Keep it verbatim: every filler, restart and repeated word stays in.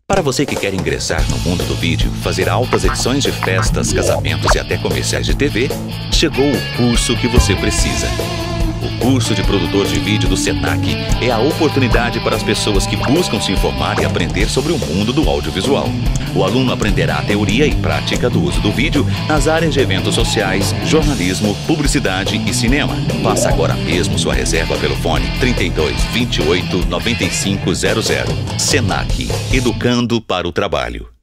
Para você que quer ingressar no mundo do vídeo, fazer altas edições de festas, casamentos e até comerciais de T V, chegou o curso que você precisa. O curso de produtor de vídeo do Senac é a oportunidade para as pessoas que buscam se informar e aprender sobre o mundo do audiovisual. O aluno aprenderá a teoria e prática do uso do vídeo nas áreas de eventos sociais, jornalismo, publicidade e cinema. Faça agora mesmo sua reserva pelo fone trinta e dois, vinte e oito, noventa e cinco zero zero. Senac, educando para o trabalho.